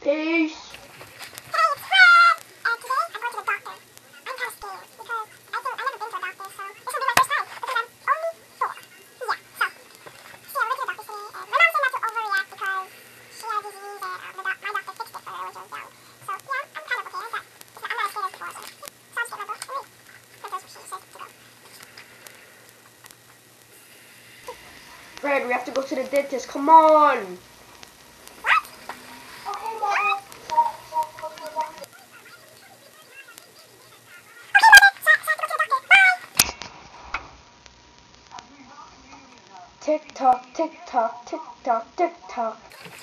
Peace. Fred, we have to go to the dentist. Come on. Tick tock, tick tock, tick tock, tick tock.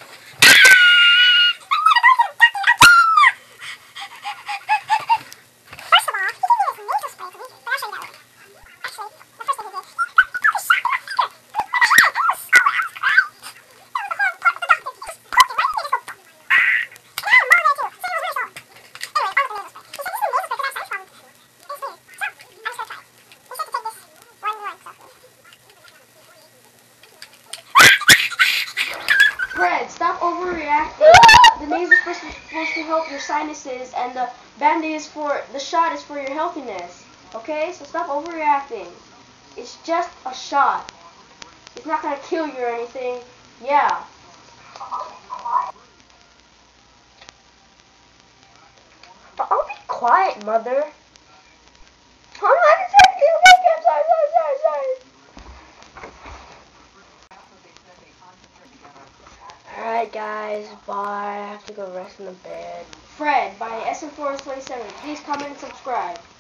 Fred, stop overreacting. The nasal spray is supposed to help your sinuses, and the Band-Aid is the shot is for your healthiness. Okay? So stop overreacting. It's just a shot. It's not gonna kill you or anything. Yeah. I'll be quiet, Mother. I'm sorry. Alright guys, bye. I have to go rest in the bed. Fred by SM427. Please comment and subscribe.